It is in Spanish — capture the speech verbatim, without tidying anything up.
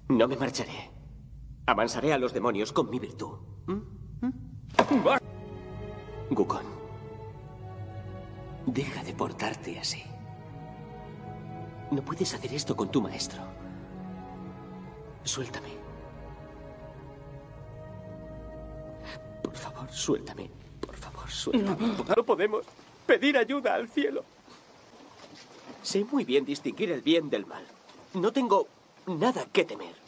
No me marcharé. Amansaré a los demonios con mi virtud. ¿Mm? ¿Mm? Gukon, deja de portarte así. No puedes hacer esto con tu maestro. Suéltame. Por favor, suéltame. Por favor, suéltame. No, no podemos pedir ayuda al cielo. Sé muy bien distinguir el bien del mal. No tengo nada que temer.